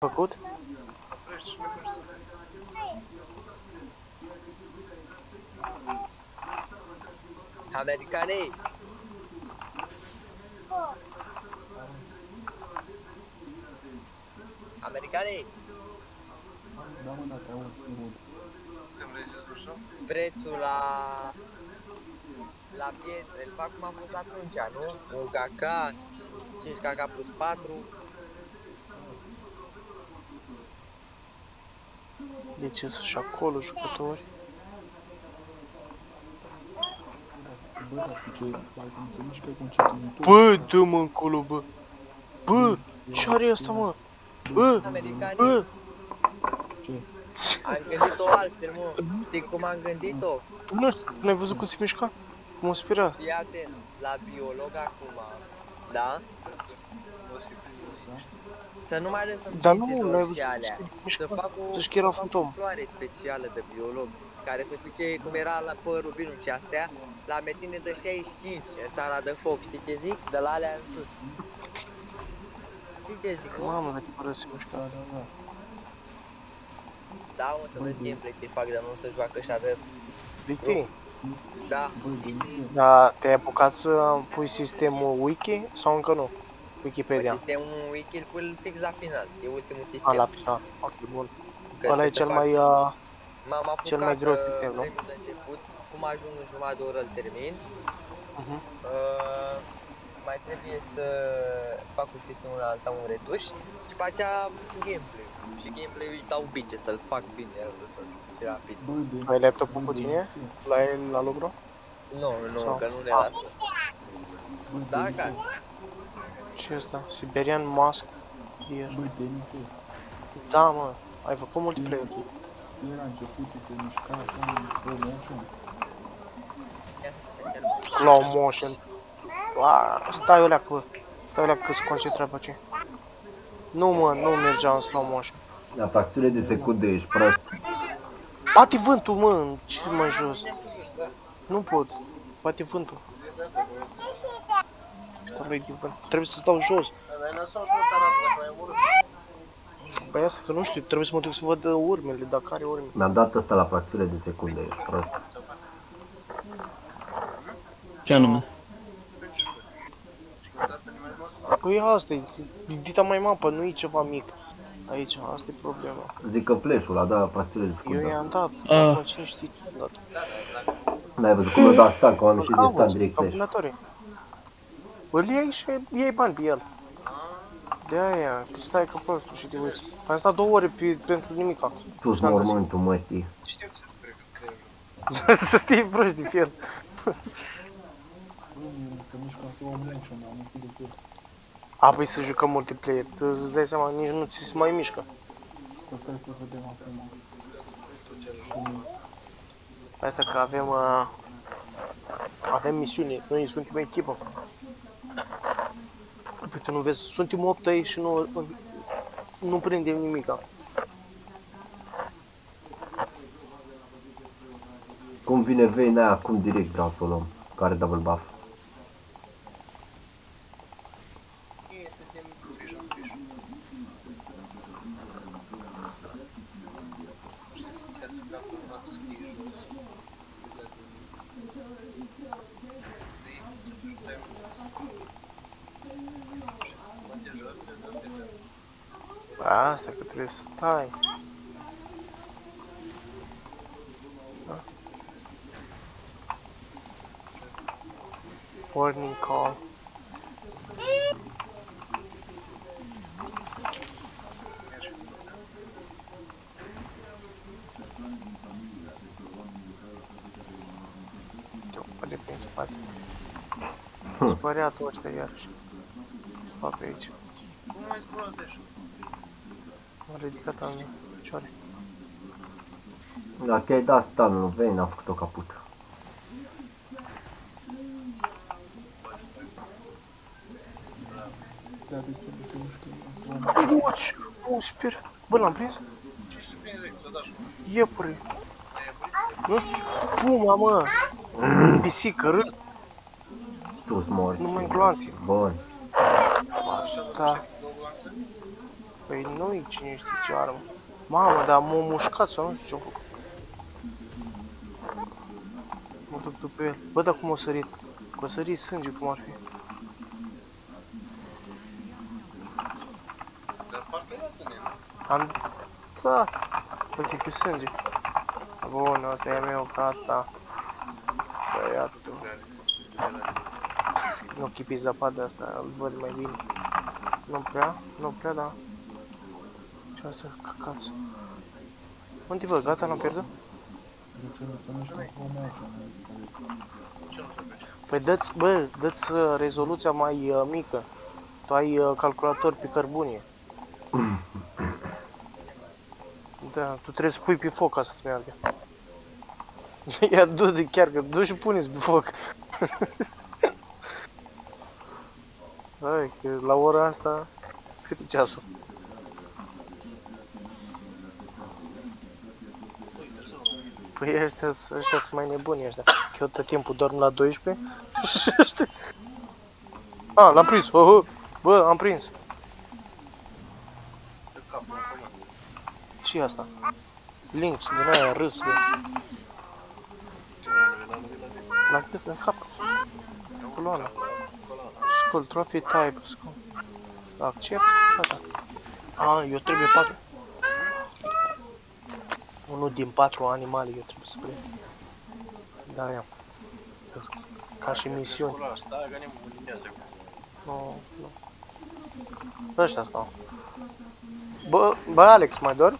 Făcut? Americanii! Americanii! Da, mă, da, te aud. Prețul la pietre, îl fac cum am fost atunci, nu? Un caca, 5 caca plus 4. Deci sunt și acolo jucători. Bă, dar ce, parcă nu se mișcă cu încetinitor. Bă, dă-mă încolo, bă! Bă, ce are asta, mă? Bă, Americanii! bă! Ce? Am gândit-o altfel, mă. Știi cum am gândit-o? Nu ai văzut cum se mișca? Cum o spera? Fii atent, la biolog acum, da? Să nu mai lăsăm Dar nu, ființelor n-ai și văzut alea. cum se Să mișca? fac o Zici că era fantom. floare specială de biolog, care să fie cum era la părul binul și astea, la metine de 65 în țara de foc, știi ce zic? De la alea în sus. Știi ce zic, mă? Mamă, dacă pără se mișca. Da, da, da. Da, mă, să văd gameplay ce fac, dar nu se joacă ăștia de... Știi? Da, Băi, de ce? Dar te-ai apucat să pui sistemul wiki sau încă nu? Wikipedia. sistemul wiki îl pui fix la final, e ultimul A, sistem. la final. Ok, bun. Că Ăla e trebuie să cel fac- mai... M-am apucat cel mai greu sistem, nu? vremii de început, cum ajung în jumătate de oră îl termin. Mai trebuie să fac o chestie una alta, un retuș și după aceea gameplay. Și gameplay-ul îi dau bice, să-l fac bine, tot, rapid. Băi, de... Ai laptopul cu tine? La el, la lucru? Nu, Sau- că nu ne lasă. Băi, Da, de... ca? Ce e ăsta? Siberian Mask Deer. Băi, de mică. Da, mă. Ai făcut multiplayer. Era început să se mișca așa în slow motion. Slow motion. Stai o leacă, bă. Stai o leacă că se concentra pe ce. Nu, mă, nu mergea în slow motion. La fracțiune de secundă ești prost. Bate vântul, mă, în ce mai jos. Nu pot. Bate vântul. Stai de vânt. Trebuie să stau jos. Păi asta că nu știu, trebuie să mă duc să văd urmele, dacă are urme. Mi-am dat asta la fracțiune de secundă ești prost. Ce anume? Păi asta e, dita mai mapă, nu e ceva mic. Aici, asta e problema. Zic că flash-ul a dat la fracțiune de Eu secundă. i-am dat, Ah. acum cine știe ce am dat. N-ai văzut cum mi-a dat stand, cum am ieșit de stand direct flash. Combinatorii. Îl iei și iei bani pe el. De aia, stai că prostul și te uiți. Am stat 2 ore pentru nimica. Tu-s mormântul, mătii. Să stii proști de fier. Băi, se mișcă în slow motion, am închid de tot. A, păi să jucăm multiplayer, tu îți dai seama, nici nu ți se mai mișcă. Să stai să vedem acum. Asta că avem, avem misiune, noi suntem echipă. Păi tu nu vezi, suntem 8 aici și nu prindem nimica. Cum vine Vayne aia, acum direct vreau să o luăm. Care double buff. Asta că trebuie să stai. Warning call. Eu pare prin spate. Spăreatul ăsta iarăși. Fac pe aici. M-a ridicat în picioare. Dacă ai dat stand-ul, Vayne a făcut-o caput. Da, de ce de se mișcă în slow motion? Uaci! Oh, sper! Bă, l-am prins? Iepure! Nu știu, puma, mă! Pisică, râs! Tu-s morți. Numai gloanțe. Bun. Da. Păi nu-i cine știe ce armă. Mamă, dar m-a mușcat sau nu știu ce-a făcut. Mă duc după el. Bă, dar cum a sărit? Că a sărit sânge, cum ar fi. Dar parcă era ținut. Am... Da. Uite că sânge. Bun, ăsta e a meu, gata. Băiatul. Nu chipi zapada asta, îl văd mai bine. Nu prea, da. Ce asta, căcați. Unde bă, gata, l-am pierdut? De ce să nu știu cum mai aici? Păi dă-ți, bă, dă-ți rezoluția mai mică. Tu ai calculator pe cărbune. Da, tu trebuie să pui pe foc ca să-ți meargă. Ia du-te chiar, că du și pune-ți pe foc. Hai, că la ora asta, cât e ceasul? Păi ăștia sunt mai nebuni ăștia. Eu tot timpul dorm la 12 și ăștia... A, l-am prins, bă, am prins. Ce-i asta? Links din aia râs, bă. La cât în cap? Coloana. Scroll, trophy type, scroll. Accept, gata. A, eu trebuie 4. Unul din 4 animale eu trebuie să prind. Da, ia. Ca și misiuni. Nu. Ăștia stau. Bă, Alex, mai dormi?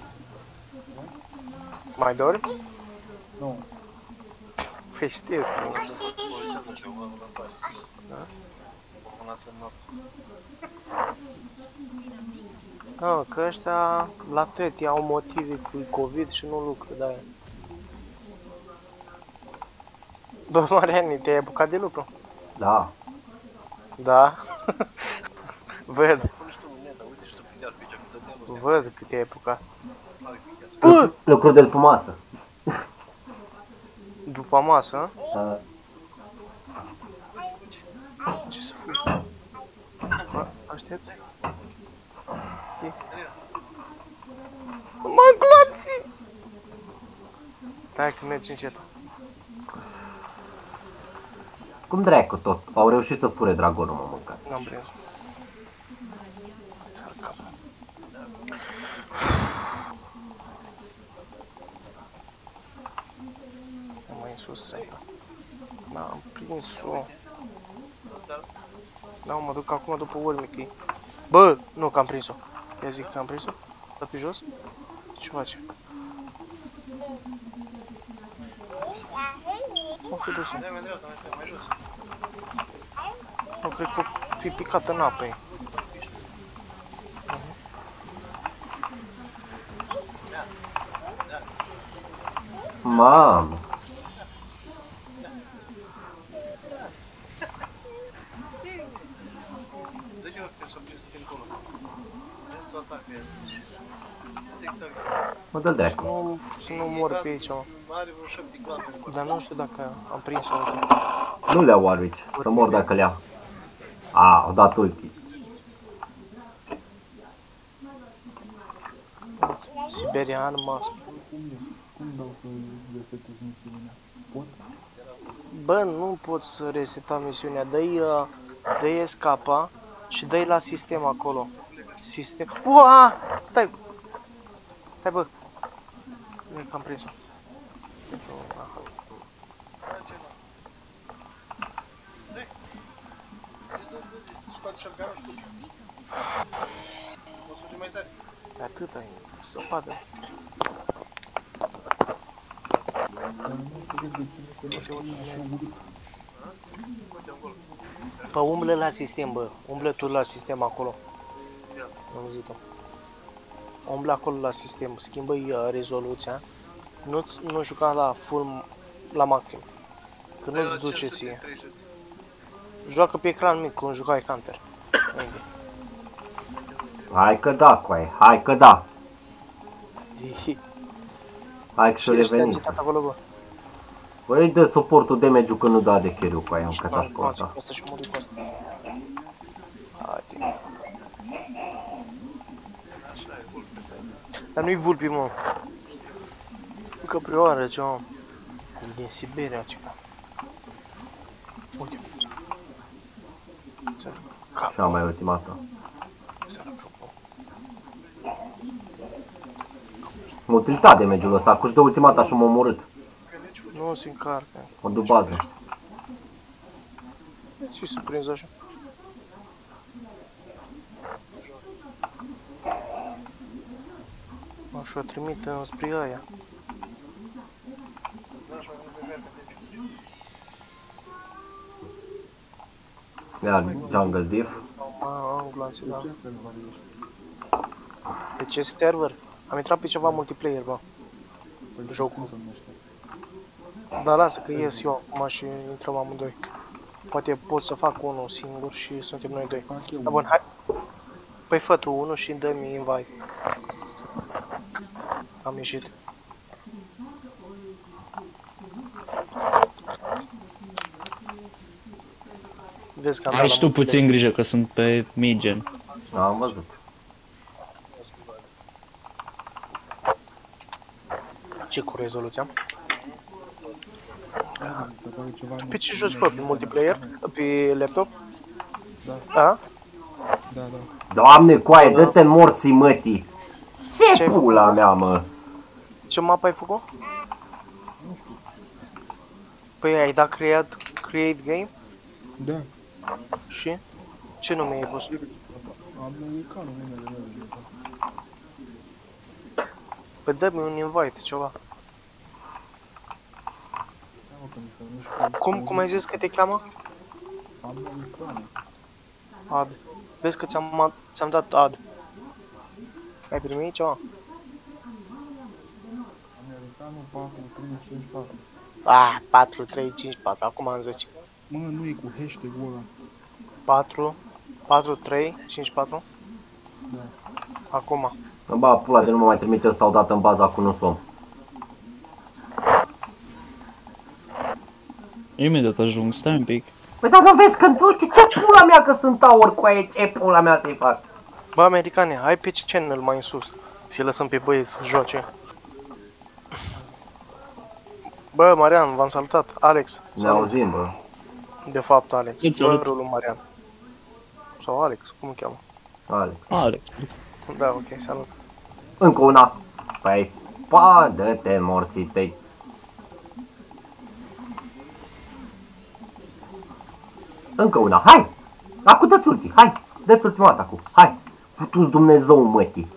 Mai dormi? Nu. Păi știu că nu. Da, că ăștia la tăti au motive cu COVID și nu lucră, de-aia. Bă, Mariani, te-ai apucat de lucru? Da. Da? Văd că te-ai apucat. Lucru de după masă. După masă? Da. Ce să fui? Bă, aștept. Mă gloți! Hai că mergi încet. Cum dracu tot? Au reușit să fure dragonul, mă mâncați. N-am prins. Țarcă. Mai în sus, săică. N-am prins-o. Da, mă duc acum după urmichii. Bă, nu că am prins-o. Ia zic că am prins-o. Dă pe jos. Ce face? Nu fi dus-o. Nu, cred că o fi picat în apă. Mamă. Mă dă dracu. Să nu mor pe aici, mă. Dar nu știu dacă am prins-o. Nu le-au Warwick, să mor dacă le-au. A, au dat ulti. Siberian mas. Cum dau să resetez misiunea? Pot? Bă, nu pot să resetăm misiunea. Dă-i escapa și dă-i la sistem acolo. Sistem. Ua! Stai! Stai, bă! Nu că am prins-o. Atâta e. Să padă. Dar nu cred de cine să nu știu așa urât. Bă, umblă la sistem, bă. Umblă tu la sistem acolo. Am auzit-o. Umblă acolo la sistem. Schimbă-i rezoluția. Nu juca la full, la maxim. Că nu-ți duce ție. Joacă pe ecran mic, cum jucai Counter. Hai că da, coaie, hai că da. Hai că să revenim. Acolo, bă. Băi, dă suportul damage-ul că nu da de carry-ul cu aia, încă ți-aș porta. Dar nu-i vulpi, mă. Căprioară, ceva. Din Siberia, ceva. Uite. Cea mai ultimată. M-a tiltat damage-ul ăsta, cu-și dă ultimata și m-a omorât. Nu se încarcă. O duc bază. Ce s-a prins așa? Așa, trimite înspre aia. Ia jungle diff. Ambulance, da. Pe ce server? Am intrat pe ceva multiplayer, bă. Jocul. Dar lasă că ies eu acum și intrăm amândoi. Poate pot să fac unul singur și suntem noi doi. Da, bun, hai. Păi fă tu unul și dă-mi invite. Am ieșit. Vezi că am Ai dat și la tu puțin grijă că sunt pe mid-gen. Am văzut. Ce cu rezoluția? Se pare ceva... Pe ce joci, bă? Pe multiplayer? Pe laptop? Da. Da? Da, da. Doamne, coaie, dă-te în morții mătii. Ce Ce-ai pula mea, mă? Ce mapă ai făcut? Păi ai dat create game? Da. Și? Ce nume ai pus? Americanul numele meu. Păi dă-mi un invite, ceva. Da, mă, că mi se nu știu. Cum ai zis că te cheamă? Americanul. Ad. Vezi că ți-am dat ad. Ai primit ceva? Americanul 4354. Ah, 4, 3, 5, 4, acum am 10. Mă, nu e cu hashtag-ul ăla. 4, 4, 3, 5, 4. Da. Acum. Ba, pula de nu mă mai trimite ăsta odată în baza cu Nusom. Imediat ajung, stai un pic. Păi da, vezi că, uite, ce pula mea că sunt tower, coaie, ce pula mea să-i fac? Bă, americane, hai pe channel mai în sus. Să-i lăsăm pe băieți să joace. Bă, Marian, v-am salutat. Alex. Ne Salut. auzim, bă. De fapt, Alex. Îți Bă, salut. rolul Marian. Sau Alex, cum îl cheamă? Alex. Alex. Da, ok, salut. Încă una. Păi, pa, dă-te în morții tăi. Încă una, hai! Acu dă-ți ulti, hai! Dă-ți ultima dată acu, hai! Putu-ți Dumnezeu mătii!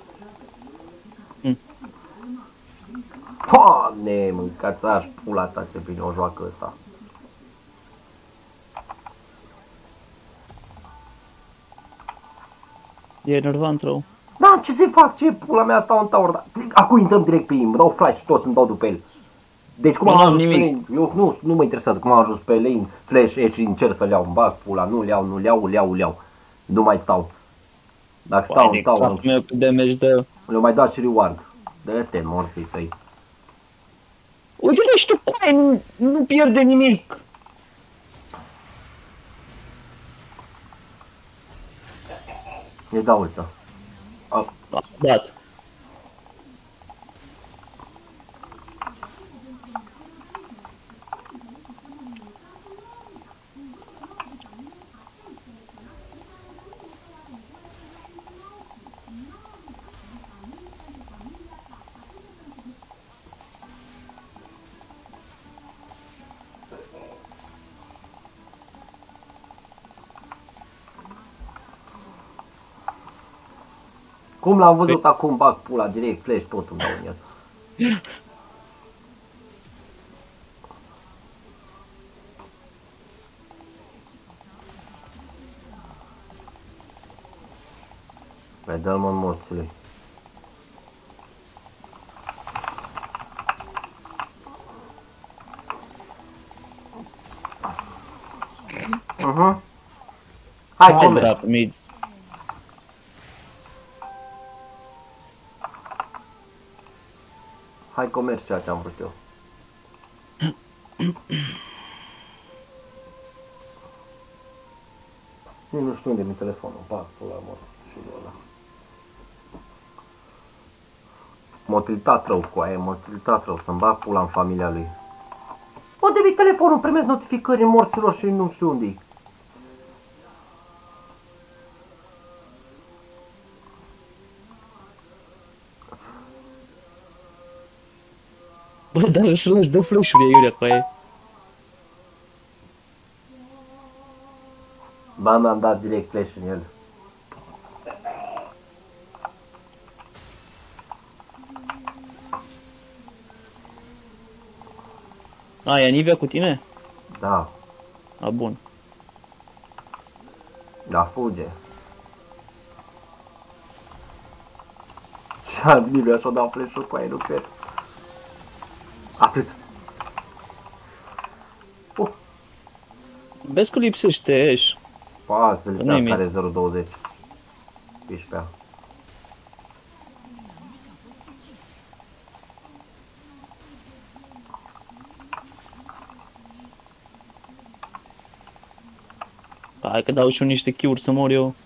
Doamne, mâncați-aș pula ta, ce bine o joacă ăsta. E enervant rău. Da, ce să fac? Ce pula mea stau în tower? Acu intrăm direct pe ei, îmi dau flash tot, îmi dau după el. Deci cum Nu am am ajuns pe nimic. lane? Eu nu mă interesează cum am ajuns pe lane, flash, edge, încerc să-l iau, îmi bag pula, nu-l iau. Nu mai stau. Dacă stau Păi, în de tower, capul meu cât damage dă. le-o mai dat și reward. Dă-te morții tăi. Uite-le și tu, coaie, nu pierde nimic. E da ultă. Da, dat. Cum l-am văzut acum, bag pula, direct, flash, tot îmi dau în el. Mai dă-l mă în morții lui. Hai, Hai, comerț. drap, mid. Hai, comerț, ceea ce am vrut eu. Nici nu știu unde mi telefonul, bag pula morții și de ăla. M-a tiltat rău cu aia, m-a tiltat rău să-mi bag pula în familia lui. M-a devit telefonul, primesc notificări morților și nu știu unde-i. Bă, dar să lași, dă flash-uri aiurea cu aia. Ba, mi-am dat direct flash în el. A, e Anivia cu tine? Da, A, bun. da, fuge. Și Anivia și-o dat flash-ul cu aia, nu cred. Atât. Vezi că lipsește Ash. Poate să Nu-i lipsească are 0,20. 15. Hai că dau și eu niște Q-uri să mor eu.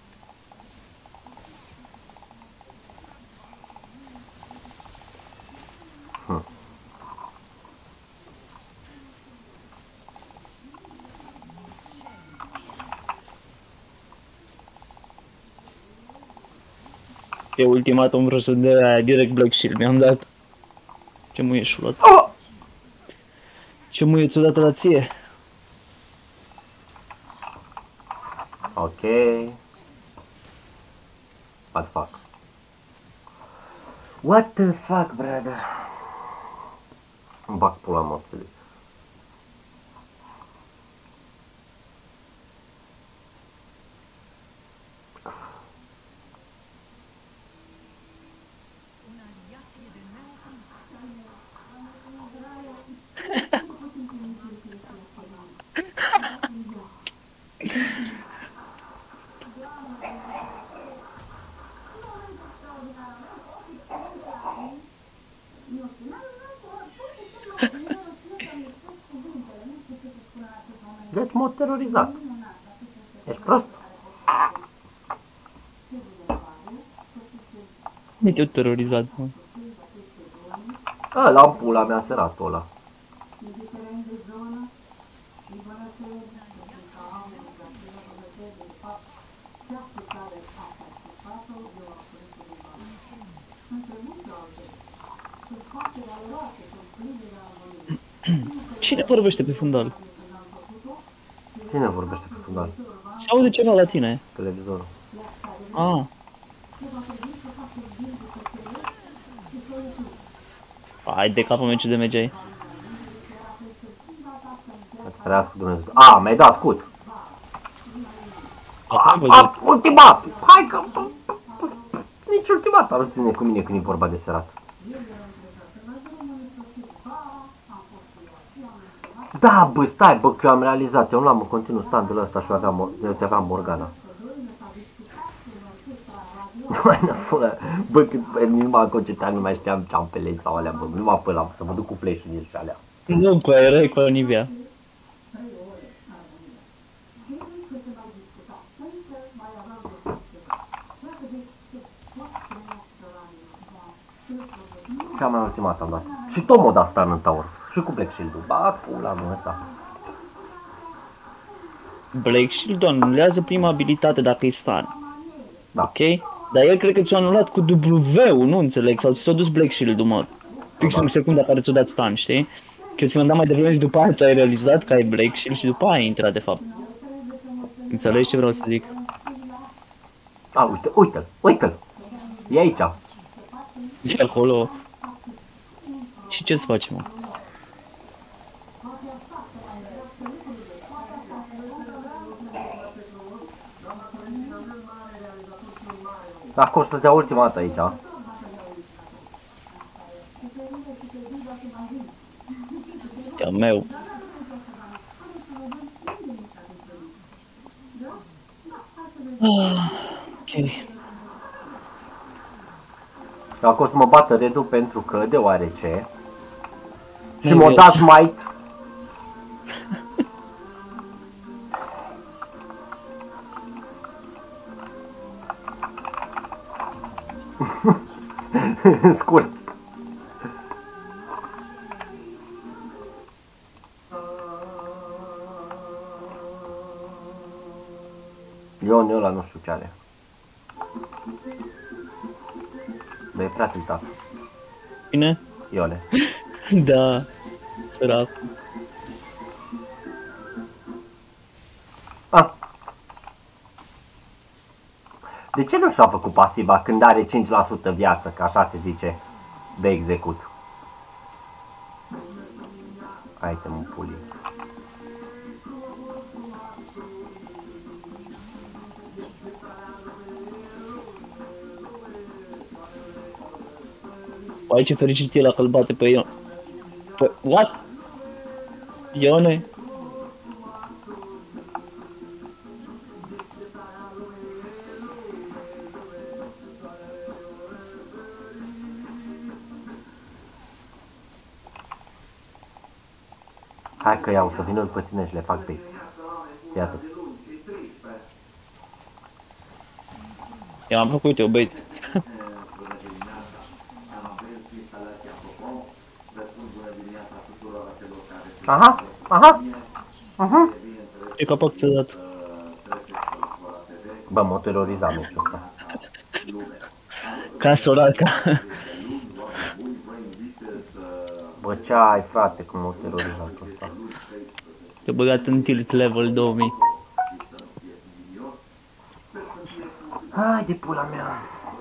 E ultimatum vreau să dea aia, direct Black Shield mi-am dat. Ce muie și-o luat. Oh! Ce muie ți-o dat la ție? Ok. What the fuck? What the fuck, brother? Îmi bag pula morțului. Deci m-a terorizat. Ești prost? Nu te-au terorizat, mă. Ăla în pula mea săratul ăla. Cine vorbește pe fundal? Cine vorbește pe fundal? Se aude ceva la tine. Televizorul. Ah. Hai de capul meu ce de mergeai. Să te ferească Dumnezeu. A, mi-ai dat scut. Am văzut. Ultimat! Hai că... Nici ultimat nu ține cu mine când e vorba de serat. Da, bă, stai, bă, că eu am realizat. Eu luam în continuu standul ăsta și aveam Morgana. Mai năfulă, bă, cât nu m-am concentrat, nu mai știam ce am pe lei sau alea, bă, nu m-am până să mă duc cu flash-ul din și alea. Nu, cu aia erai cu Anivia. Cea mai ultimat am dat. Și tot m-a dat stun în tower. Și cu Black Shield-ul. Ba, pula mea ăsta. Black Shield anulează prima abilitate dacă e stun. Da. Ok? Dar el cred că ți-a anulat cu W-ul, nu înțeleg, sau ți s-a dus Black Shield-ul, mă. Fix în secunda care ți-a dat stun, știi? Că eu ți-am dat mai devreme și după aia tu ai realizat că ai Black Shield și după aia ai intrat, de fapt. Înțelegi ce vreau să zic? A, uite, uite-l, uite-l. E aici. E acolo. Și ce să facem, mă? Acum să-ți dea ultima dată aici. E al meu. Ok. Acum o să mă bată redul pentru că, deoarece... Și m-a dat smite. Scurt. Ionul ăla nu știu ce are. Bă, e prea tiltat. Bine? Ione. Da. Sărac. Ah. De ce nu și-a făcut pasiva când are 5% viață, că așa se zice, de execut? Item-ul pulii. Păi ce fericit e la că îl bate pe Ion. Păi, what? Ione? Hai că iau să vină după tine și le fac pe. Iată. Eu am făcut eu bait. Aha, aha, aha. Ce capac ți-a dat? Bă, m-a terorizat meciul ăsta. Ca soraca. Bă, ce ai, frate, cum m-a terorizat ăsta. Te-a băgat în tilt level 2000. Hai de pula mea.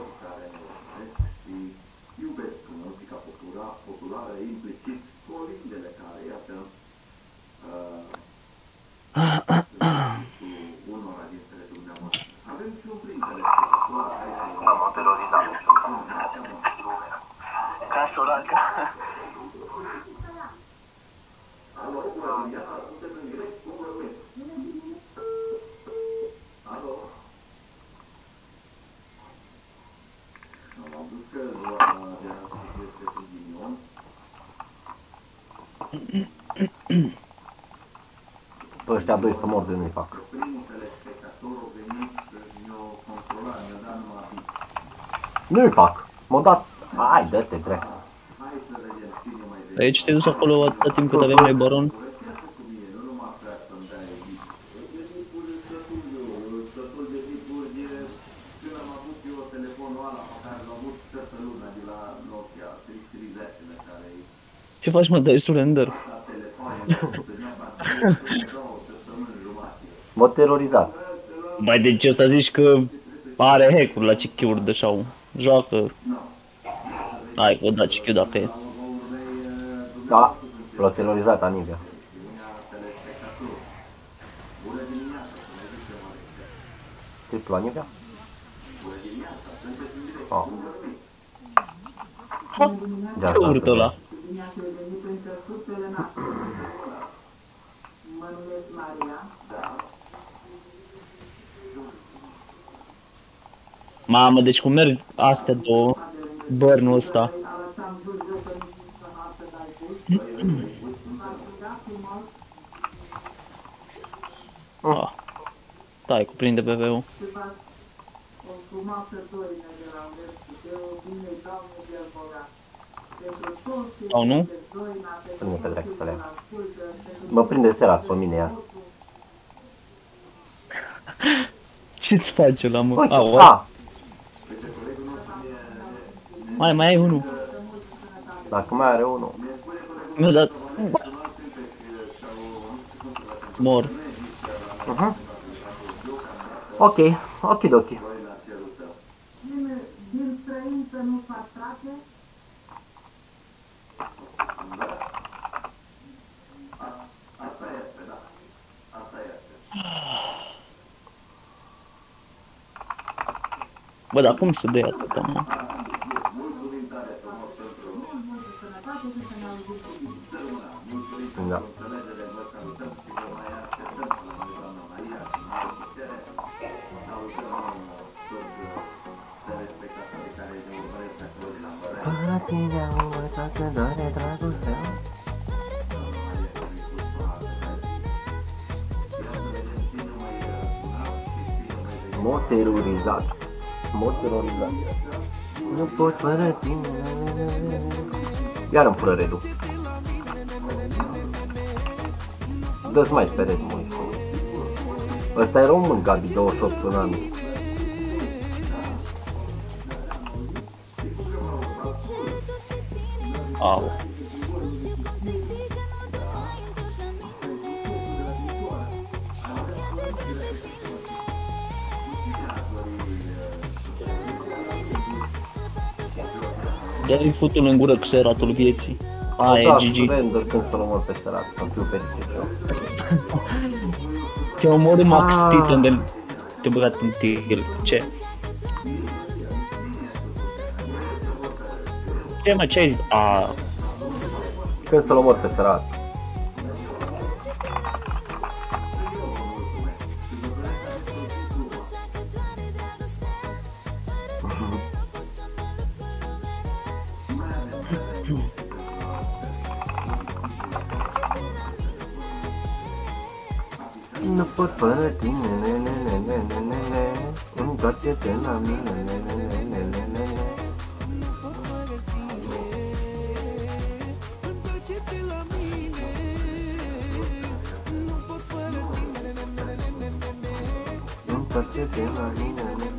M-a terorizat meciul ăsta. Ca soraca. Pe ăștia doi să mor de nu-i fac. Nu-i fac. M-a dat... Hai, dă-te, drept. Aici te-ai dus acolo atâta timp cât avem noi baron. Ce faci, mă, dai surrender? M-a terorizat. Mai de ce ăsta zici că are hack-uri la CQ-uri de sau joacă? Hai, vă da CQ dacă e. Da, l-a terorizat Anivia. Triplu Anivia? Oh. Ce urât ăla? Mamă, deci cum merg astea două, burn-ul ăsta. Ah. Stai, cuprinde PV-ul. Sau nu? Prinde pe dracu să le ia. Mă prinde serat pe mine ea. Ce-ți face la mă? Uite, A, mai ai unul. Dacă mai are unul. Mi-a dat. Mor. Ok, okidoki. Bă, dar cum să dea atâta, mă? Da. Fără tine am învățat că doare dragostea. M-a terorizat. M-a terorizat. Nu pot fără tine. Iar îmi fură redul. Dă-ți mai pe red, măi. Ăsta e român, Gabi, 28 Tsunami. Au. Dă-i futul în gură cu seratul vieții. Aia e GG. Render când să-l omor pe serat, să fiu fericit eu. Te omoră Max Titan de te băgat în tigel. Ce? Ce mă, ce ai zis? Când să-l omor pe serat. Nu pot fără tine, întoarce-te la mine, întoarce-te la mine.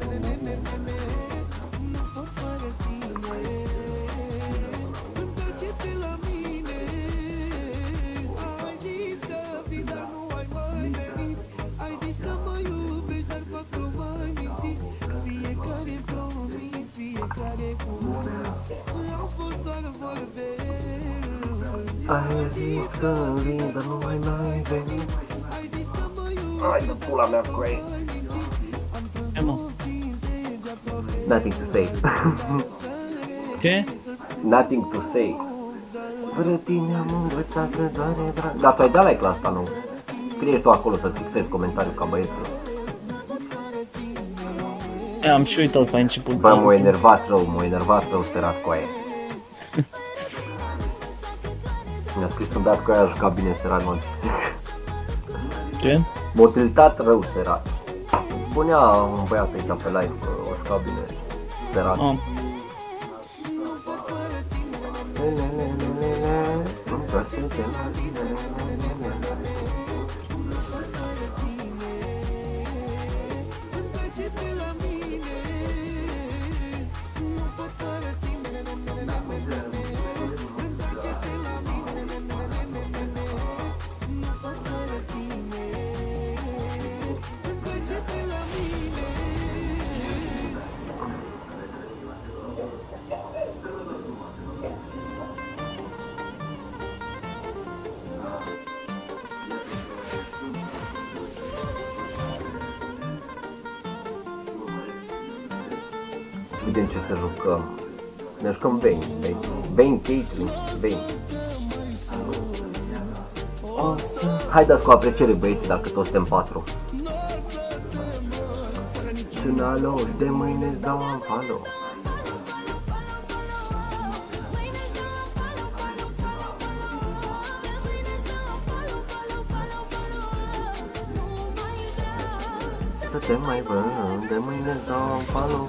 Ai zis că vin, dar nu mai veni. Hai de pula mea cu ei. Ce mă? Nothing to say. Ce? Nothing to say. Fără tine am învățat că doare drag. Dar tu ai dat like la asta, nu? Scrie tu acolo să-ți fixezi comentariul ca băieții. Am și uitat la început. Bă, m-a enervat rău serat cu aia. Mi-a scris să-mi dat cu aia, a jucat bine serat, m-am zis. Ce? M-a tiltat rău serat. Spunea un băiat aici pe live că a jucat bine serat. Vedem ce să jucăm. Ne jucăm Vayne, Caitlyn, Vayne. Hai dați cu apreciere băieții dacă toți suntem 4. Sunalo, de mâine îți dau un follow. Să te mai văd, de mâine îți dau un follow.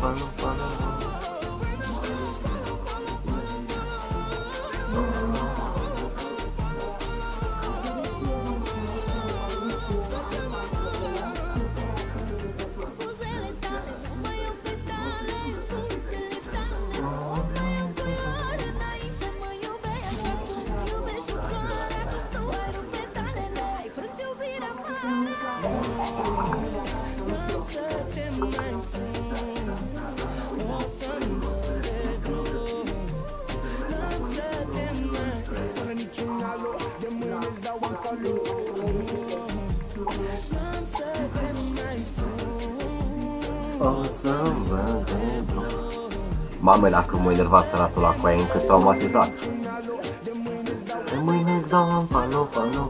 Mamă, dacă m-a enervat săratul ăla cu aia, încă-s traumatizat. De mâine îți dau un follow.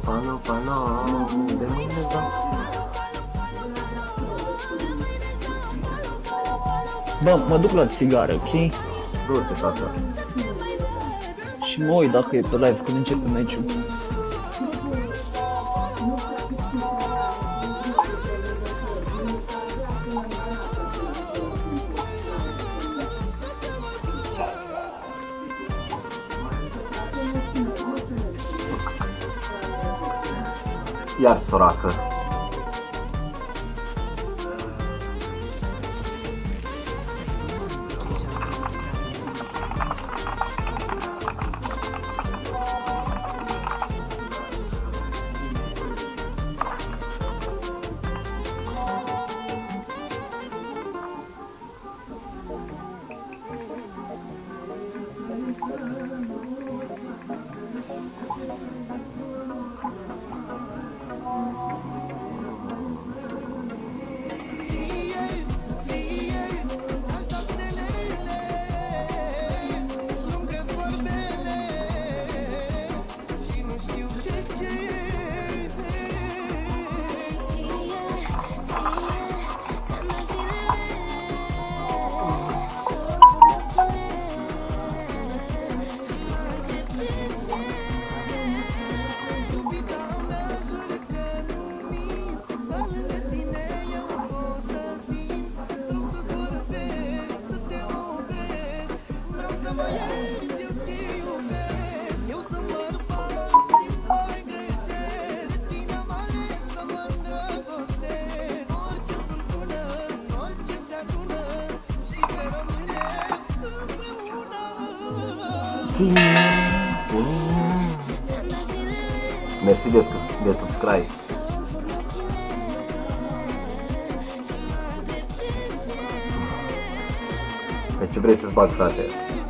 De mâine îți dau. Bă, mă duc la țigară, ok? Du-te, tata. Și mă uit dacă e pe live când începe meciul. Iar soracă. Mersi de subscribe. Pe ce vrei să-ți bag, frate?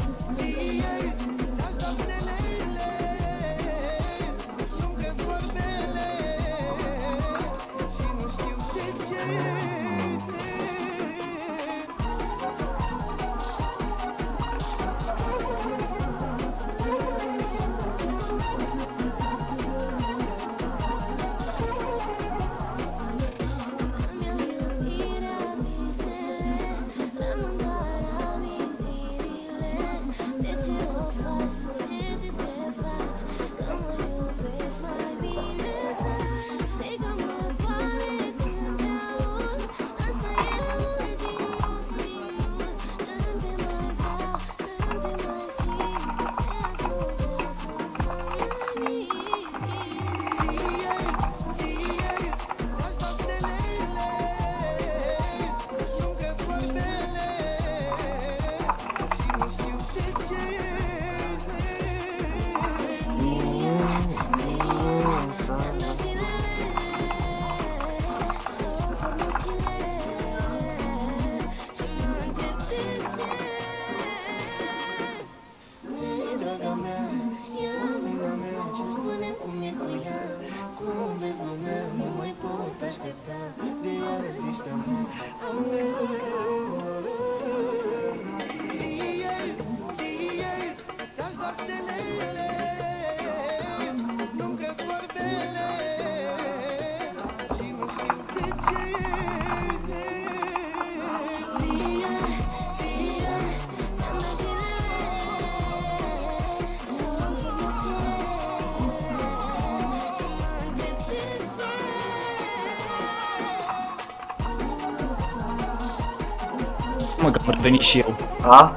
Mă, că am revenit și eu. A?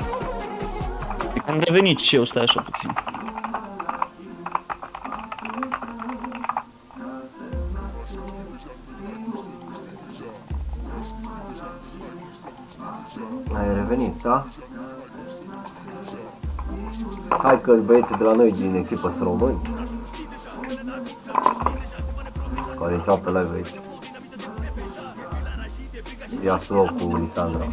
Am revenit și eu, stai așa puțin. Ai revenit, da? Hai că băieții de la noi din echipă sunt români care intrau pe live aici. Ia slow cu Lisandra.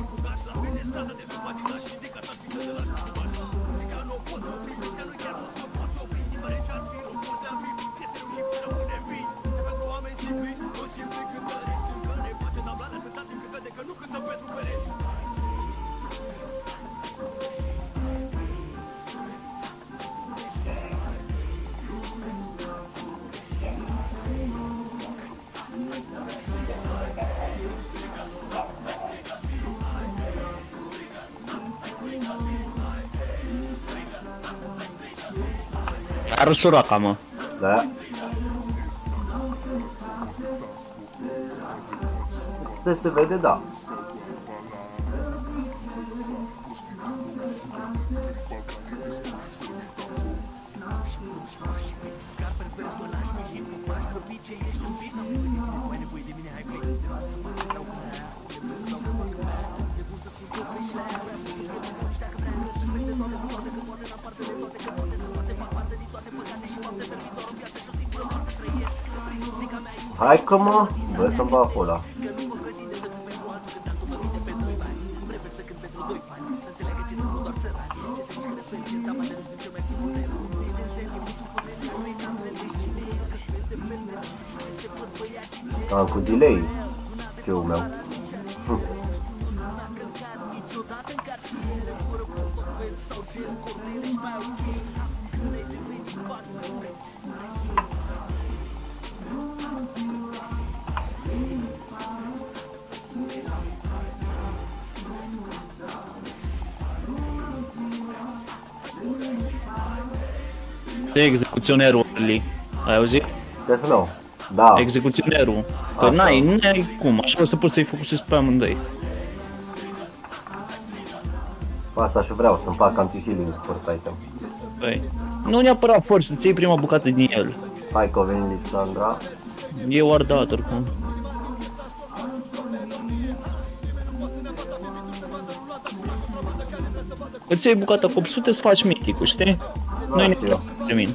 Are suraca, mă. Da. Se vede, da. Hai că mă, bă, să-mi bag ăla. Am cu delay, fiul meu. De execuționerul, Lee. Ai auzit? Trebuie să nu. Da. Execuționerul. Că n-ai cum, așa o să poți să-i focusezi pe amândoi. Asta și vreau, să-mi fac anti-healing first item. Păi, nu neapărat forță, ți iei prima bucată din el. Hai că a venit Lisandra. E wardat oricum. Îți iei bucata cu 800, îți faci miticul, știi? Nu e niciodată de mine.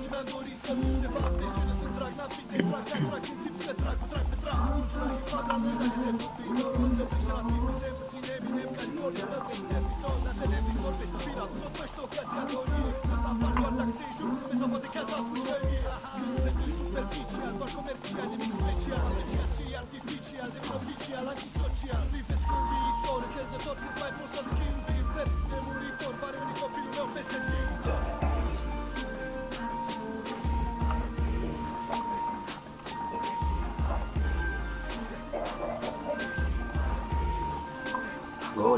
Good.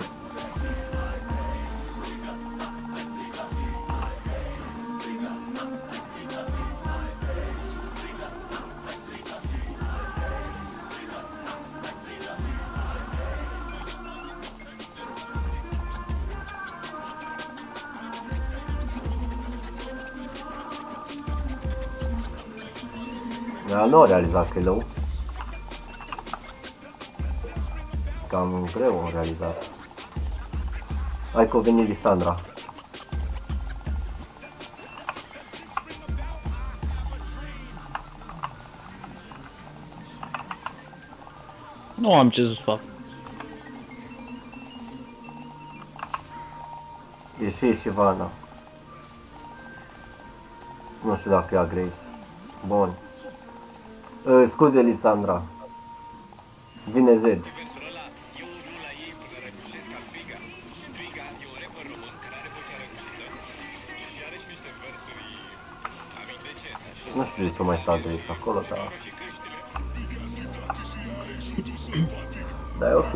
Dar nu a realizat că e low. Cam greu am realizat. Hai că a venit Lisandra. Nu am ce să fac. E și Ivana. Nu știu dacă ia Grace. Bun. Scuze, Lisandra. Vine Zed. Nu știu de ce mai sta Grace acolo, dar... Da, e ok.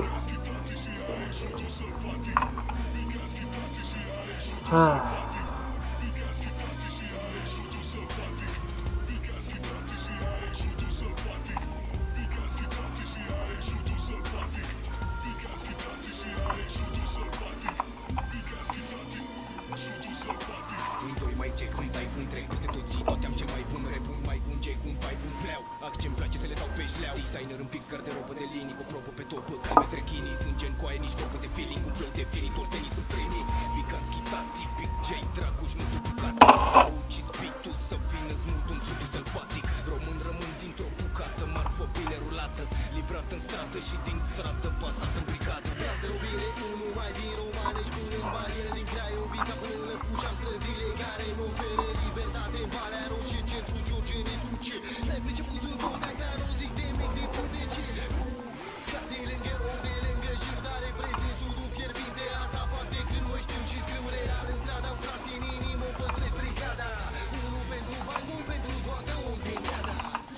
Designer în pix, garderobă de linii, cu probă pe topă, calme strechinii, sunt gen coaie, nici vorbă de feeling, cu flow definitor, tenis în premii, Bicanski, tati, Big J, Dracuș, nu tu bucate, uci spitul, să vină smult, un subiu sălbatic, român rămân dintr-o bucată, marfă bine rulată, livrat în stradă și din stradă, pasat în brigadă. Vreați de robire, unul mai din romane, și până în bariere din Craiovita, până în Lăpuș, am străzile care nu oferă libertate, în Valea Roșie, centru George, Nesuce, le-ai priceput un gol, dar clar, o zic de mic, din pădece, frați lângă, om de lângă, și tare prezent, sudul fierbinte, asta fac de când mă știu și scriu real în stradă, am frații în inimă, păstrez brigada, unul pentru bani, doi pentru toată Olimpiada.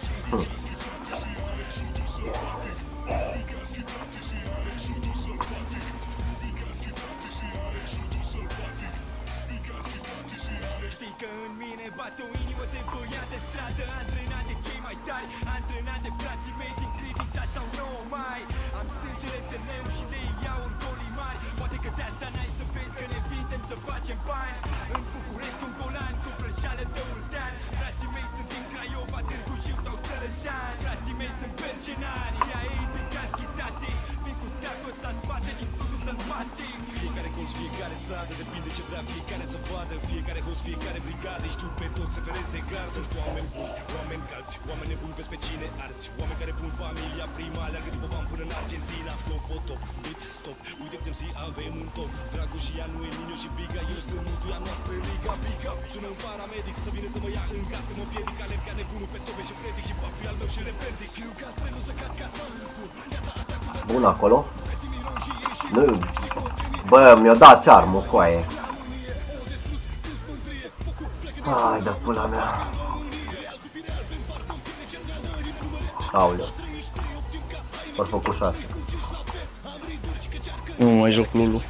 Știi că în mine bate o inimă de băiat de stradă, antrenat de cei mai tari, antrenat de frații mei din Critița sau nouă mai. Am sângele de leu și le iau în golii mari, poate că de asta n-ai să vezi că ne vindem să facem bani. În București un golan cu vrăjeală de Urdean, frații mei sunt din Craiova, fiecare să vadă, fiecare host, fiecare brigadă, știu pe toți să feresc de gard. Sunt oameni buni, oameni calzi, oameni nebuni, vezi pe cine arzi, oameni care pun familia prima, leagă după bani până în Argentina. Flow, foto, beat, stop, uite cât MC avem un top. Dragoș și ea nu e Nino și Biga, eu sunt mutuia noastră, Liga, Biga. Sună un paramedic să vină să mă ia în gaz, că mă piedic, alerg ca nebunul pe tobe și predic, și papi al meu și revendic. Scriu ca trenul să cad ca tancul. Bun acolo. Nu. Bă, mi-o dat cearmul, coaie. Hai de pula mea. Aoleu. Ori făcut 6. Nu mai joc Lulu.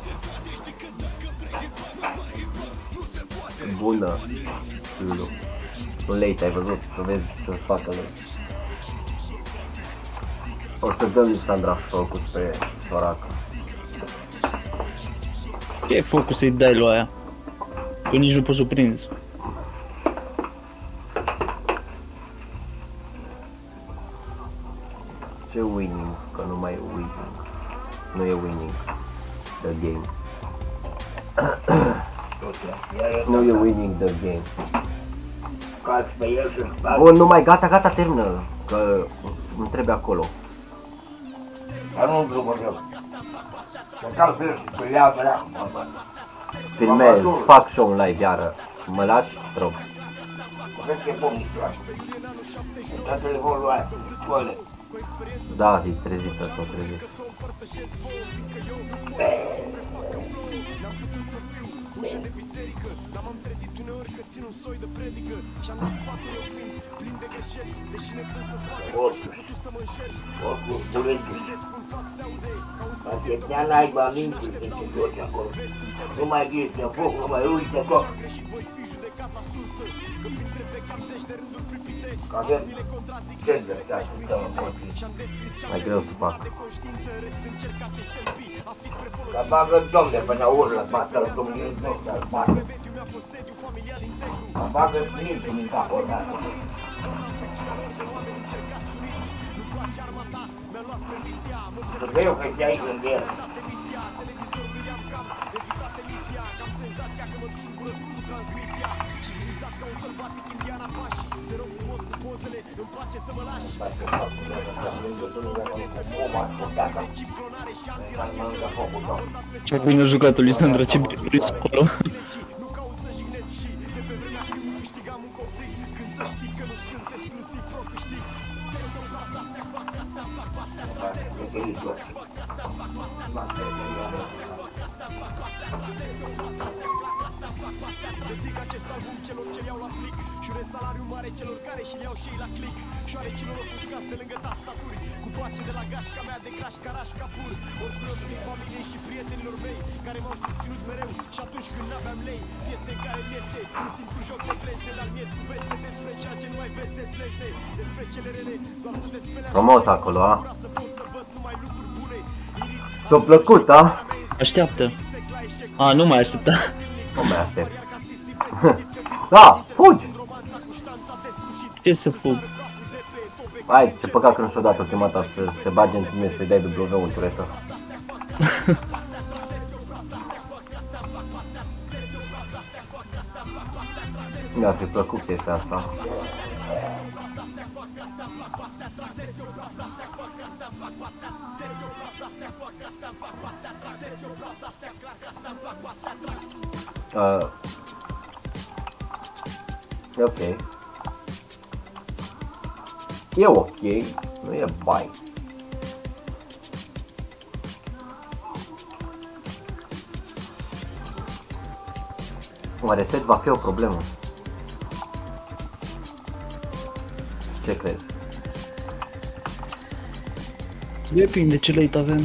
Bună, Lulu. Un late, ai văzut? Să vezi ce-o facă lui. O să dăm Sandra focus pe soracă. Ce focus să-i dai lui aia? Că nici nu poți să o prinzi. Ce winning? Că nu mai e winning. Nu e winning. The game. Nu e winning the game. Bun, nu mai, gata, termină. Că îmi trebuie acolo. Filmez, fac show în live iară. Mă lași? Te rog. Da, e trezită, s-o trezit. Așteptea naiba minții pe ce joci acolo. Nu mai ghiți de foc, nu mai uiți de foc. Avem ce de așteptăm în continuu. Mai greu să fac. Dar bagă domne până urlă, bată-l domnul să-l bată. Bagă minții în cap odată. Greu că te ai gândit. Ce bine jucat Lisandra, ce bine vrei acolo. Dedic acest album celor ce iau la flic și urez salariu mare celor care și-l iau și ei la click. Șoarecilor ofuscați de lângă tastaturi, cu pace de la gașca mea de craș carașca pur. Oricum din familiei și prietenilor mei care m-au susținut mereu și atunci când n-aveam lei. Piese în care miese, un simplu joc de treste, dar miez cu veste despre ceea ce nu mai vezi de sleste. Despre cele rele, doar să se spele Frumos acolo, a? să pot să văd numai lucruri bune. Ți-a plăcut, a? Așteaptă. A, nu mai aștepta. Nu mai aștept. Da, fugi! Ce să fug? Hai, ce păcat că nu și-o dat ultima dată să se bage în tine să-i dai W în turetă. Mi-ar fi plăcut chestia asta. E ok. E ok, nu e bai. Un reset va fi o problemă. Ce crezi? Depinde ce late avem.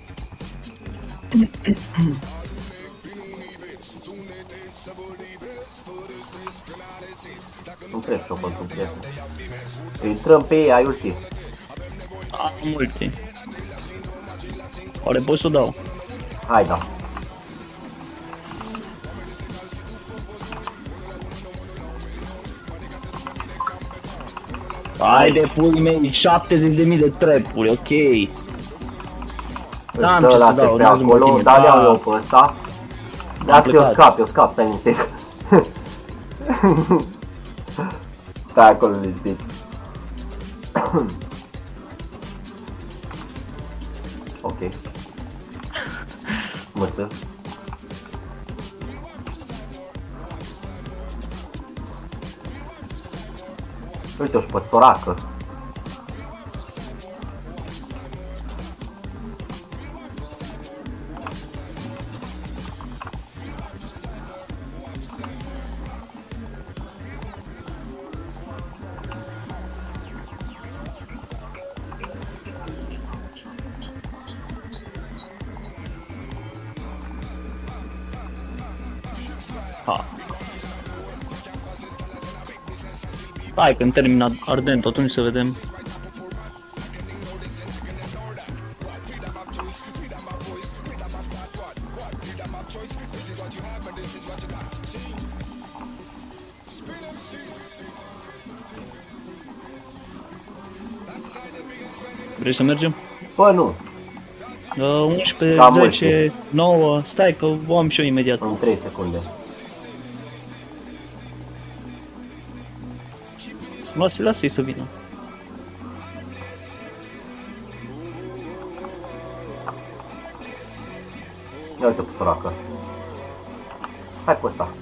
Nu trebuie să o pentru prieten. Intrăm pe ei, ai ulti. Am multe. Oare pot să o dau? Hai, da. Haide, pui mei, 70.000 de trap-uri, ok. Îți dă la pe acolo, dar le-au eu pe ăsta. Las că eu scap, stai liniștit. Stai acolo liniștit. Ok. Măsă. Uite-o și pe soracă. Hai, când termină ardent, atunci să vedem. Vrei să mergem? Bă, nu. 11, Cam 10, 9, stai că o am și eu imediat. În 3 secunde. Lasă-i să vină. Ia uite pe soracă. Hai pe ăsta.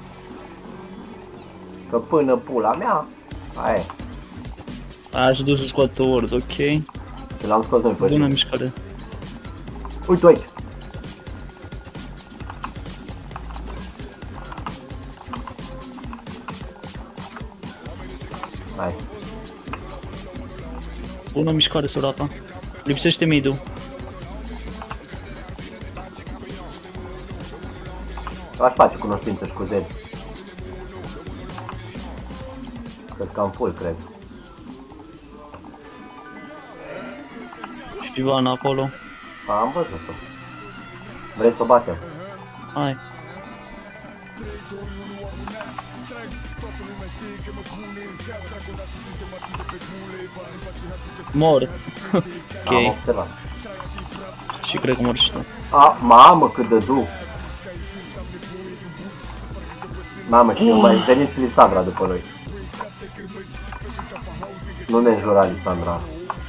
Că până pula mea, aia e. Aș dus să scoată word, ok. Și l-am scos noi pe Bună zi. mișcare. Uite aici. Nice. Bună mișcare, sorata. Lipsește mid-ul. Aș face cunoștință și cu Z. Că-s cam full, cred. Și Ivana acolo. Am văzut-o. Vrei să o batem? Hai. Mor. Am Ok. observat. Și cred că mor și tu. Mamă, cât de duc. Mamă, și mai veni și Lisandra după noi. Nu ne jura, Lisandra.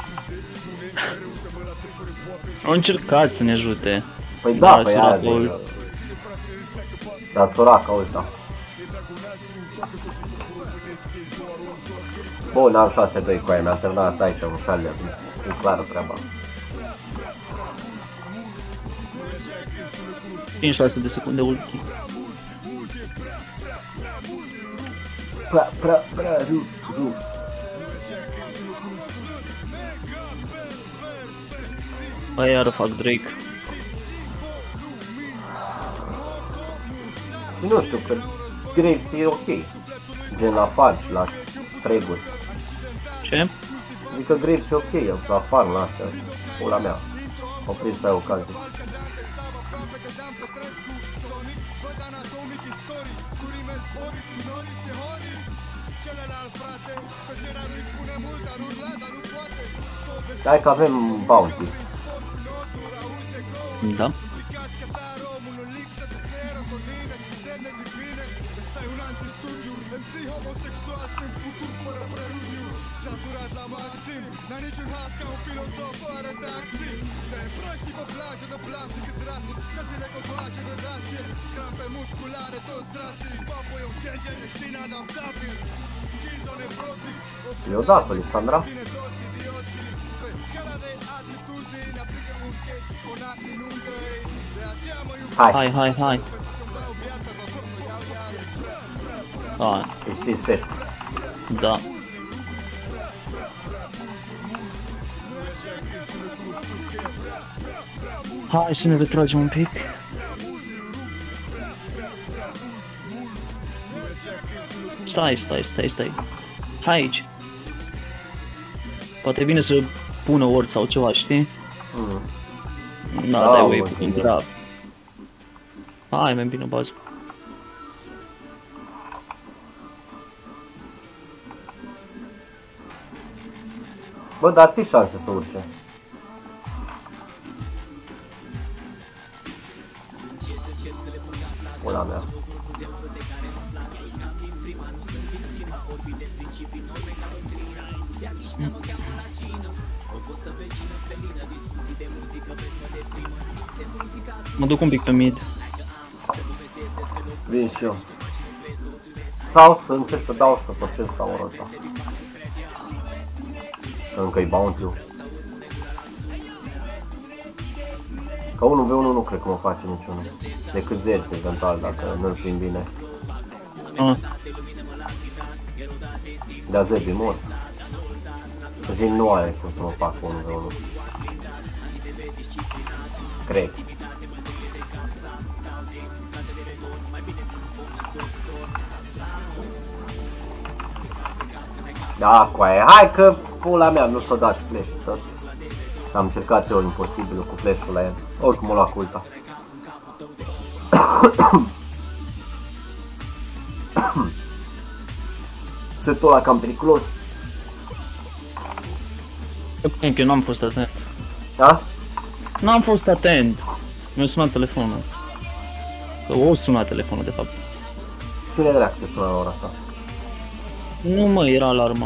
Au încercat să ne ajute. Păi da, Dar păi aia soracul- zic. Dar soraca, uita. Bun, am 6-2 cu aia, mi-a terminat item și alea. E clară treaba. 5-6 de secunde ulti. Prea, rup. Aia iară fac Drake. Și nu știu, că Graves e ok. Gen la farm și la treburi. Ce? Zic că Graves e ok, la farm la astea. Pula mea. O prins să ai ocazie. Hai că avem bounty. Da. Eu dat-o, Lisandra. Hai, Hai. Hai. ești set. Da. Hai să ne retragem un pic. Stai. Hai aici. Poate bine să pună word sau ceva, știi? Da, dai wave puțin grav. Hai, mai bine bază. Bă, dar ar fi șanse să urce. Pula mea. Mă duc un pic pe mid. Vin și eu. Sau să încerc să dau să forcez tower-ul ăsta. Că încă-i bounty-ul. Ca 1v1 nu cred că mă face niciunul. Decât Zed eventual dacă nu-l prind bine. Dar Zed e mort. Zin nu are cum să mă fac 1v1. Cred. Da, coaie, hai că pula mea nu s-o da și flash-ul tot. Am încercat eu imposibilul cu flash-ul la el. Oricum m-a luat culta. Setul ăla cam periculos. Că eu n-am fost atent. Da? N-am fost atent. Mi-a sunat telefonul. O sunat telefonul de fapt. Cine dracu te sună la ora asta? Nu mă, era alarma.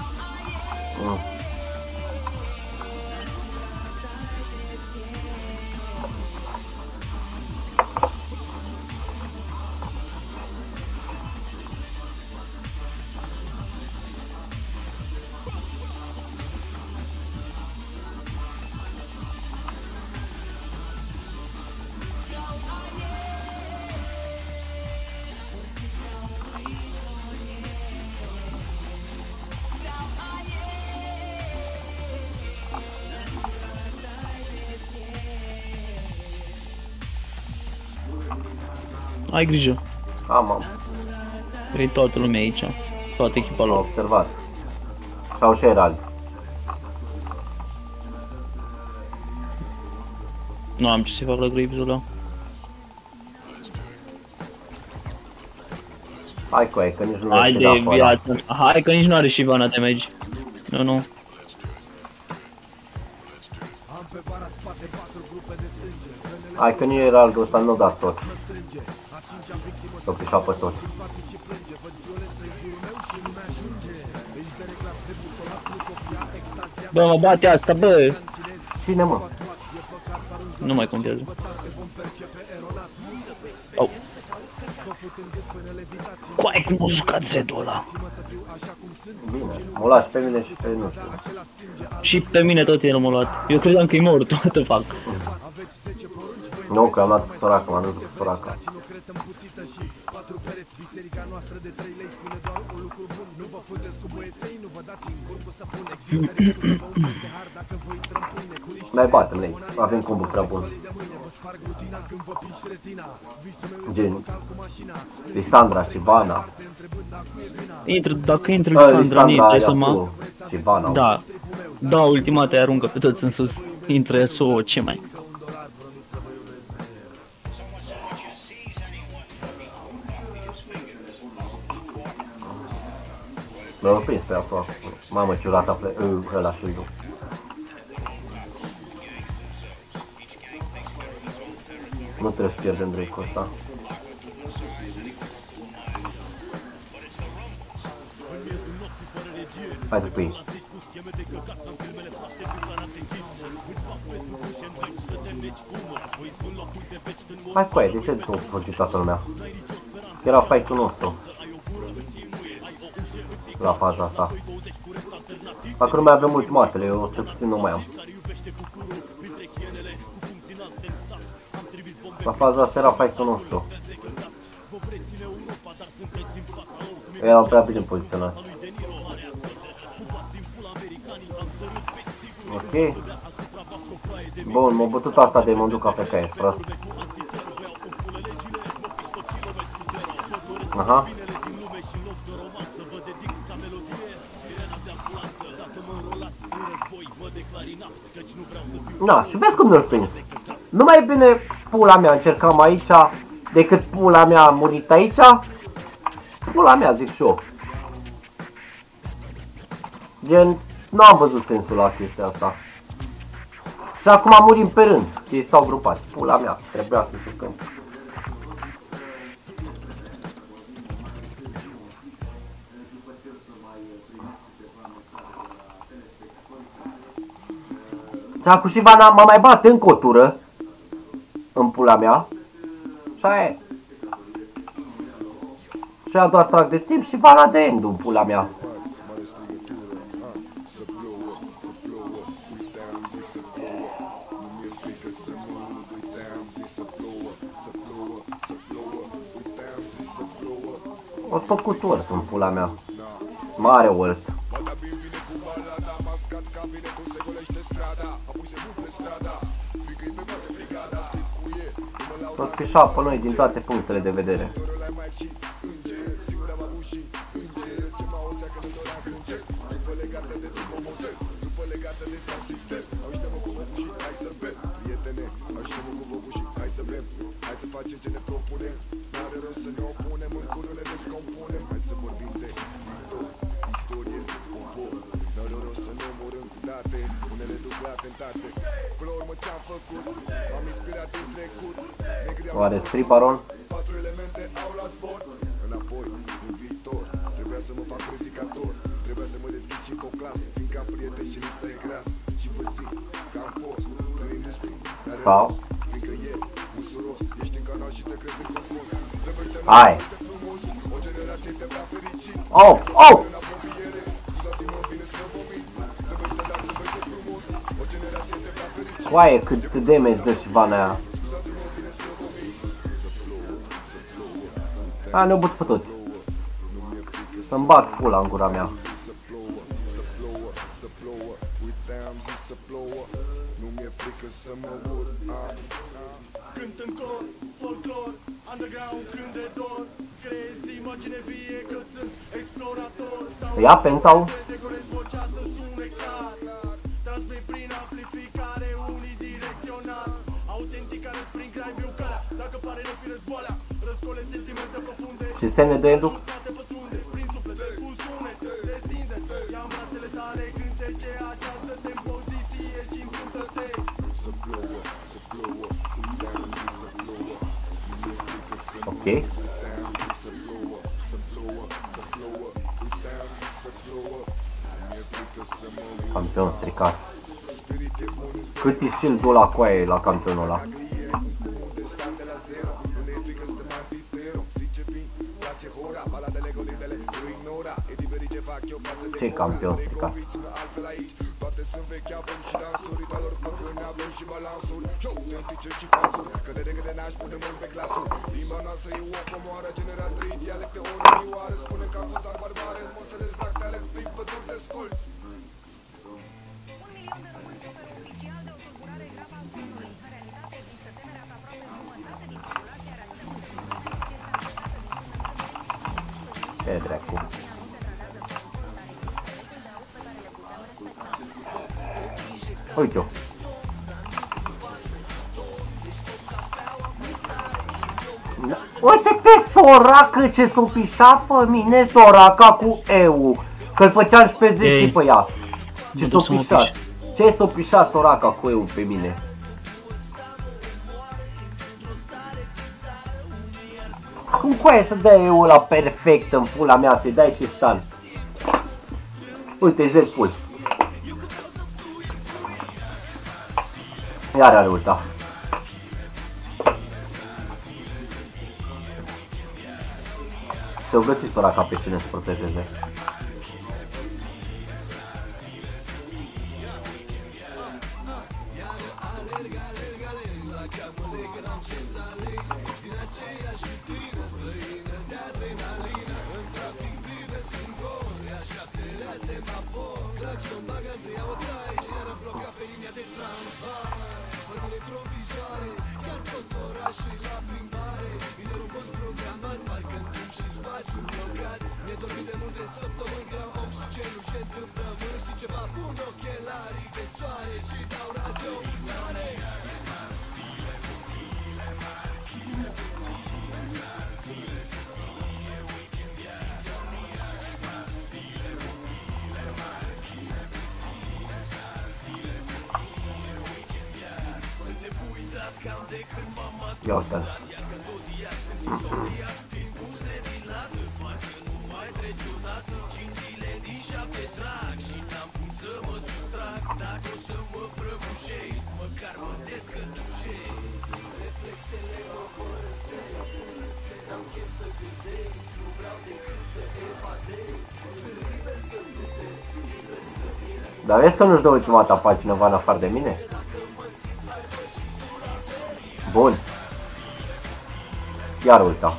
Ai grijă. Am. E toată lumea aici. Toată echipa L-am lor. observat. Sau și Herald. Nu am ce să fac la Graves-ul ăla. Hai coaie, că nici nu Hai le de viață. Hai că nici nu are și Ivana damage. Nu. Hai că nu e Heraldul ăsta, nu da tot. S-o pișa pe toți. Bă, mă bate asta, bă. Cine mă? Nu mai contează. Au. Coai cum a jucat Zed-ul ăla. Bine, mă lași pe mine și pe nu știu. Și pe mine tot el m-a luat. Eu credeam că e mort, what the fuck. Nu, că am luat cu Soraka, m-am dus cu Soraka. Mai batem lei, avem combo prea bun. Gen Lisandra și Ivana. Dacă intră Lisandra în ei, trebuie să mă... Și Ivana. Da, ultimata îi aruncă pe toți în sus. Intră Yasuo, ce mai? Mi-am prins pe Yasuo. Mamă, ciurat ăla shield-ul. Nu trebuie să pierdem Drake-ul ăsta. Haide cu ei. Hai cu aia, de ce nu fugi toată lumea? Era fight-ul nostru. La faza asta. Dacă nu mai avem ultimatele, eu cel puțin nu mai am. La faza asta era fight-ul nostru. Eram prea bine poziționați. Ok. Bun, m-a bătut asta de mă duc AFK, ești prost. Aha. Na, și vezi cum mi-l prins. Nu mai bine pula mea încercam aici decât pula mea a murit aici. Pula mea, zic și eu. Gen, nu am văzut sensul la chestia asta. Și acum murim pe rând. Ei stau grupați. Pula mea, trebuia să jucăm. Și acum și Ivana mă mai bat încă o tură. În pula mea. Și aia e. Și aia doar trag de timp și va la de end-ul în pula mea. O tot cu tort în pula mea. Mare ult. S-o spișat pe noi din toate punctele de vedere. Oare strip baron? Sau? Hai! Oh! Oh! Coaie, cât damage dă și vana aia. A, ne-au bătut pe toți. Să-mi bag pula în gura mea. Ia pentau. Ce semne de endu? Ok. Campion stricat. Cât e shield-ul la coaie la campionul ăla? Ce campion stricat? Ce dracu? Uite-o. Uite-te, soracă, ce s-o pișa pe mine, soraca cu EU. Că-l făceam și pe 10 pe ea. Ce s-o pișa? Ce s-o pișa soraca cu EU pe mine? Cum coaie să dai EU la perfect în pula mea, să-i dai și stun? Uite, Z-full. Iar are ulta. Și-au găsit soraca pe cine să protejeze. Ia uite-l. Dar vezi că nu-și dă ultimata pe altcineva în afară de mine? Bun. Iar ulta.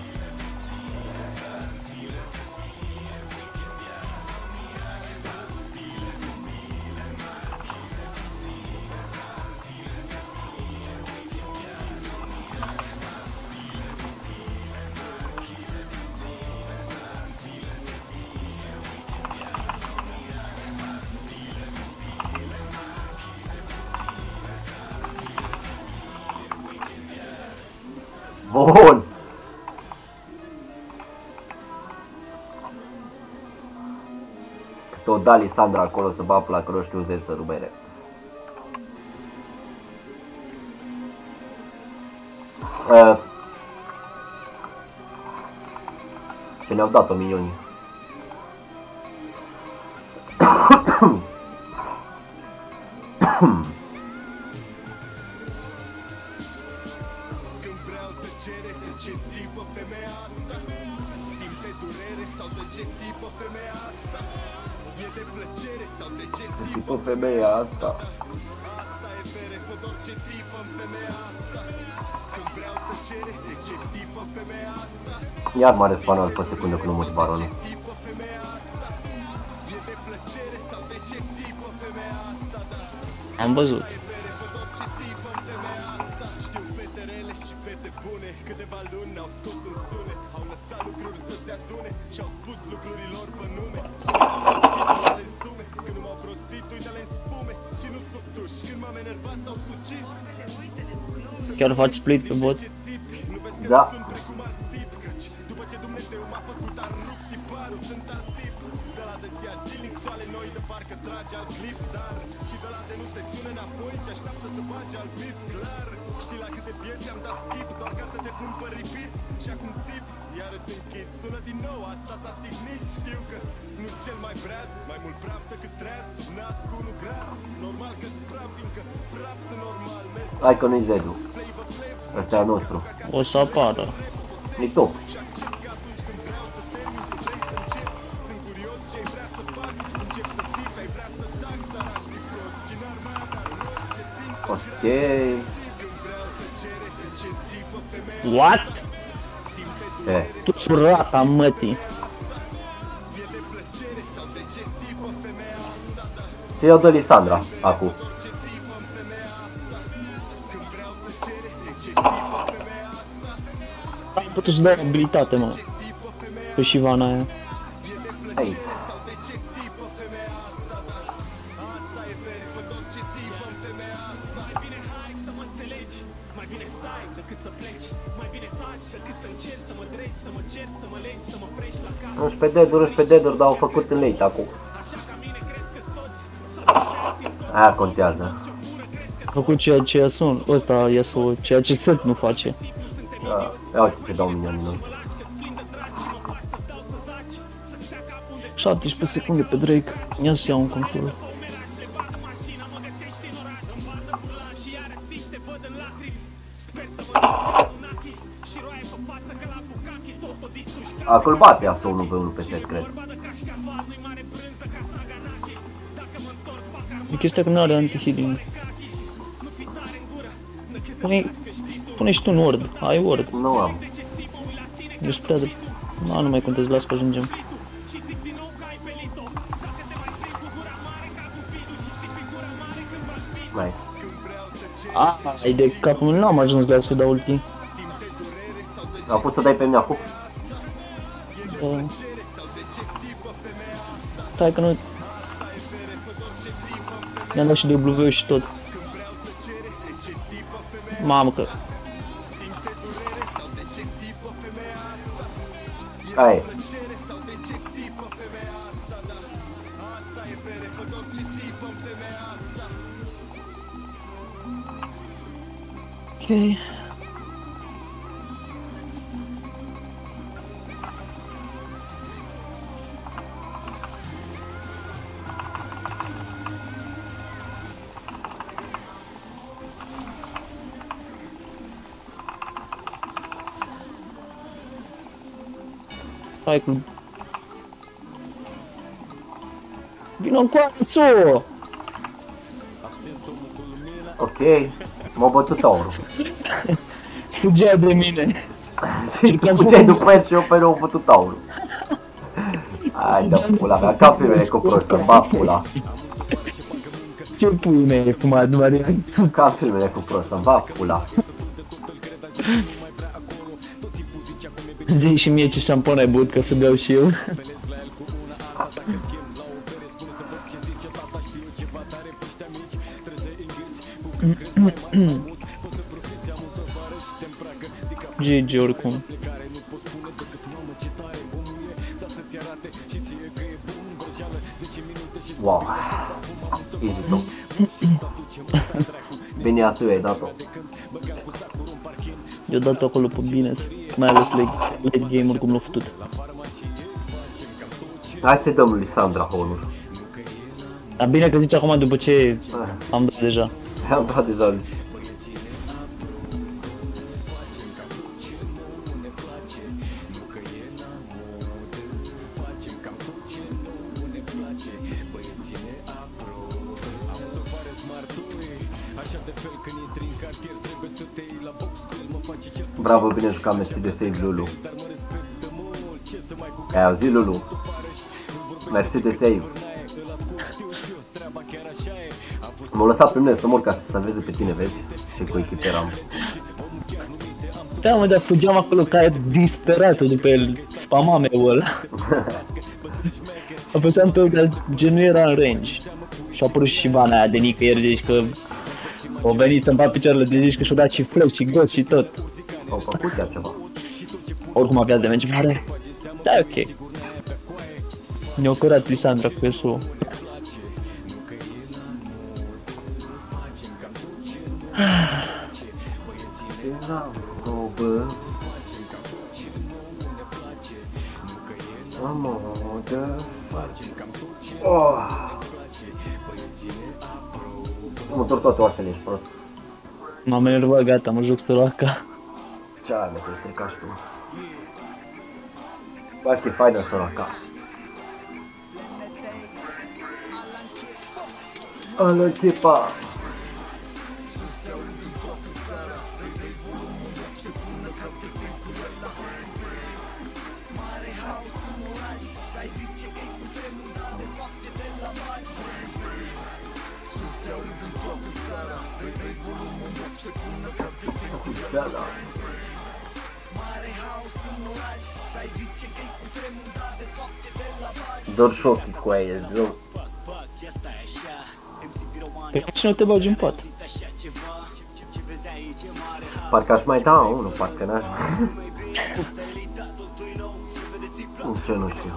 Bun! Cât o da Lisandra acolo să bapă la croștiu zeță rubere. Ce ne-au dat-o minionii. Țipă femeia asta. Iar mare spanal pe secundă când nu mori baronul. Am văzut. Chiar faci split pe bot? Da. Hai că nu-i Zedu. Ăsta e al nostru. O să apară. E top. Ok. What? E. Tu surata mătii. Ce iau de Lisandra acum? Am putut să dai abilitate, mă. Pe Shyvana aia. Aici. Nu-și pe deduri, dar au făcut în late acum. Aia contează. A făcut ceea ce Yasuo, ăsta Yasuo, ceea ce Seth nu face. Da. Ia uite ce dau minionii noștri. 17 secunde pe Drake. Ia să iau un control. Acolo bate Yasuo 1 pe 1 pe set, cred. E chestia că nu are anti-healing. Pune și tu un ward. Ai ward. Nu am. Deci prea de... Nu mai contez, las că ajungem. Nice. Ai de capul meu, n-am ajuns la să dau ulti. Am pus să dai pe mine acum? Stai că nu... Mi-am dat și de W și tot. Mamă că... Aia. Ok. Hai cu... Vino încoace! Ok, m-a bătut taurul. Fugea de mine. Tu fugeai după el și eu pe nou bătut taurul. Hai dă pula mea, ca filmele cu prost, să-mi bag pula. Ce pui mei ai fumat, Marian? Ca filmele cu prost, să-mi bag pula. Zi și mie ce șampon ai băut ca să beau și eu. GG oricum. Wow. Easy top. Bine asu ai dat-o. Eu dat acolo pe bine, mai ales late game-uri cum l-a făcut. Hai să dăm lui Sandra honul. Dar bine că zici acum după ce am dat deja. Am dat deja lui. Bravo, bine jucat, mersi de save, Lulu. Ai auzit, Lulu? Mersi de save. M-au lăsat pe mine să mor ca să salveze pe tine, vezi? Ce cu echipă eram. Da, mă, dar fugeam acolo ca e disperat după el, spamame-ul ăla. Apăsam pe el, gen nu era în range. Și a apărut și bana aia de nicăieri, deci că o venit să-mi bat picioarele de zici că și-o dat și flash și ghost și tot. Au făcut chiar ceva. Oricum avea de meci mare. Da, e ok. Ne-a cărat Lisandra cu SO. Mă întorc toate oasele, ești prost. M-am enervat, gata, mă joc săraca. Ce ai, mă, te strica și tu. Bă, că e faină săraca. Alo, tipa. Dor și ochii cu aia, e rău. Pe ce nu te bagi în pat? Parcă aș mai da unul, parcă n-aș mai... Ce nu știu.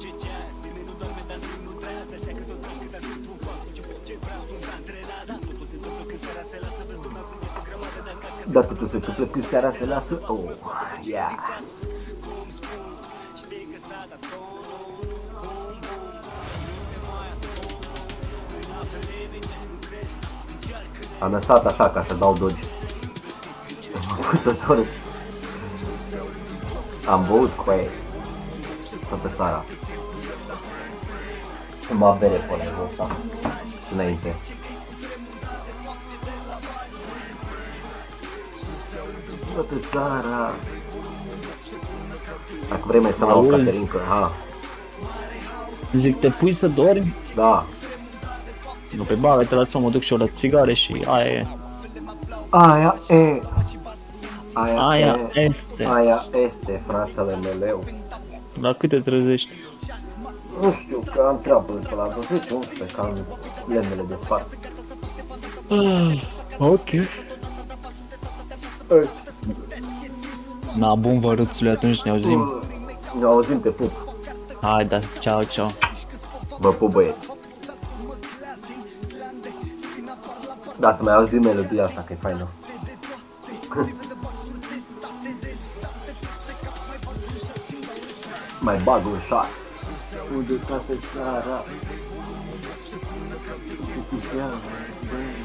Da, totul se întâmplă când seara se lasă. Oh, yeah. Am lăsat așa ca să dau dodge. Cuțătorul. Am băut cu aia toată seara. Îmi am bere pe ăla ăsta înainte. Toată țara. Dacă vrei mai stăm la o caterincă, ha. Zic, te pui să dormi? Da. Nu pe bagă, te lasă, mă duc și eu la țigare și aia e. Aia e. Aia este. Aia este, fratele meu. La cât te trezești? Nu știu, că am treabă pe la 20-11, că am lemnele de spart. Ok. Na, bun, vă râțule, atunci ne auzim. Ne auzim, te pup. Hai, da, ceau, ceau. Vă pup, băieți. Da, să mai auzi din melodia asta, că e faină. Mai bag un shot. Unde toată țara.